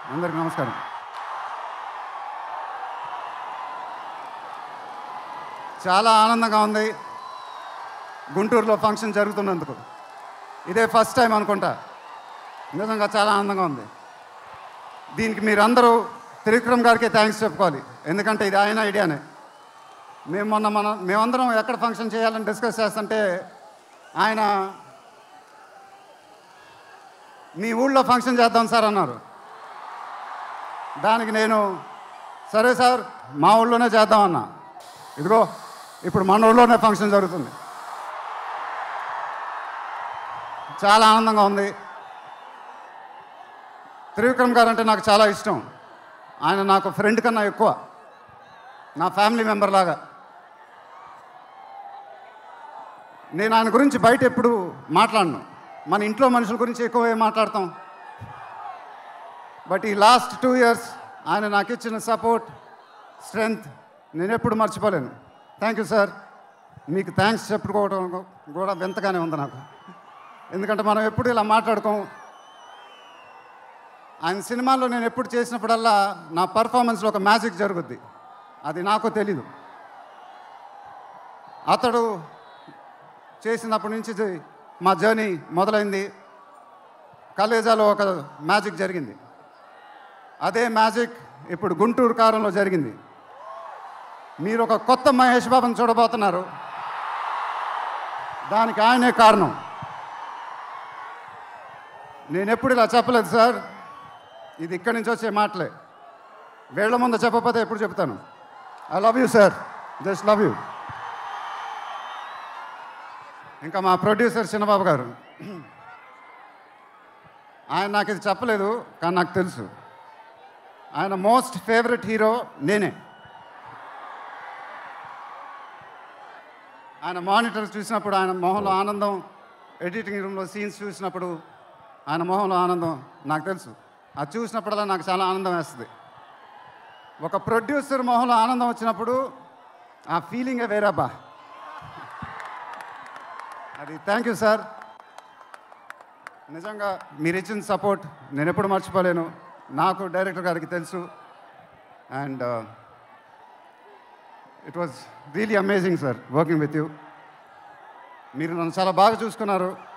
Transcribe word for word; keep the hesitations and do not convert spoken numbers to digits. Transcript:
అందరికీ నమస్కారం. చాలా ఆనందంగా ఉంది గుంటూరులో ఫంక్షన్ జరుగుతున్నందుకు. ఇదే ఫస్ట్ టైం అనుకుంటా. నిజంగా చాలా ఆనందంగా ఉంది. దీనికి మీరందరూ త్రివిక్రమ్ గారికి థ్యాంక్స్ చెప్పుకోవాలి. ఎందుకంటే ఇది ఆయన ఐడియానే. మేము మొన్న మన మేమందరం ఎక్కడ ఫంక్షన్ చేయాలని డిస్కస్ చేస్తుంటే ఆయన మీ ఊళ్ళో ఫంక్షన్ చేద్దాం సార్ అన్నారు. దానికి నేను సరే సార్ మా ఊళ్ళోనే చేద్దామన్నా. ఇదిగో ఇప్పుడు మన ఊళ్ళోనే ఫంక్షన్ జరుగుతుంది. చాలా ఆనందంగా ఉంది. త్రివిక్రమ్ గారు అంటే నాకు చాలా ఇష్టం. ఆయన నాకు ఫ్రెండ్ కన్నా ఎక్కువ, నా ఫ్యామిలీ మెంబర్ లాగా. నేను ఆయన గురించి బయట ఎప్పుడు మాట్లాడను. మన ఇంట్లో మనుషుల గురించి ఎక్కువ ఏం మాట్లాడతాం. బట్ ఈ లాస్ట్ టూ ఇయర్స్ ఆయన నాకు ఇచ్చిన సపోర్ట్, స్ట్రెంగ్త్ నేను ఎప్పుడు మర్చిపోలేను. Thank you sir. మీకు థ్యాంక్స్ చెప్పుకోవడం కూడా వింతగానే ఉంది నాకు. ఎందుకంటే మనం ఎప్పుడు ఇలా మాట్లాడుకోం. ఆయన సినిమాల్లో నేను ఎప్పుడు చేసినప్పుడల్లా నా పర్ఫార్మెన్స్లో ఒక మ్యాజిక్ జరుగుద్ది. అది నాకు తెలీదు. అతడు చేసినప్పటి నుంచి మా జర్నీ మొదలైంది. కలేజాలో ఒక మ్యాజిక్ జరిగింది. అదే మ్యాజిక్ ఇప్పుడు గుంటూరు కారంలో జరిగింది. మీరు ఒక కొత్త మహేష్ బాబుని చూడబోతున్నారు. దానికి ఆయనే కారణం. నేను ఎప్పుడు ఇలా చెప్పలేదు సార్. ఇది ఇక్కడి నుంచి వచ్చే మాటలే. వేళ్ల ముందు చెప్పకపోతే ఎప్పుడు చెప్తాను. I love you sir. Just love you. ఇంకా మా ప్రొడ్యూసర్ చిన్నబాబు గారు, ఆయన నాకు ఇది చెప్పలేదు కానీ నాకు తెలుసు. ఆయన మోస్ట్ ఫేవరెట్ హీరో నేనే. ఆయన మానిటర్స్ చూసినప్పుడు ఆయన మొహంలో ఆనందం, ఎడిటింగ్ రూమ్లో సీన్స్ చూసినప్పుడు ఆయన మొహంలో ఆనందం నాకు తెలుసు. అది చూసినప్పుడల్లా నాకు చాలా ఆనందం వేస్తుంది. ఒక ప్రొడ్యూసర్ మొహంలో ఆనందం వచ్చినప్పుడు ఆ ఫీలింగే వేరేబ్బా. అది థ్యాంక్ యూ సార్. నిజంగా మీరు ఇచ్చిన సపోర్ట్ నేను ఎప్పుడు మర్చిపోలేను. నాకు డైరెక్టర్ గారికి తెలుసు. And it was really amazing sir working with you. మీరు నన్ను చాలా బాగా చూసుకున్నారు.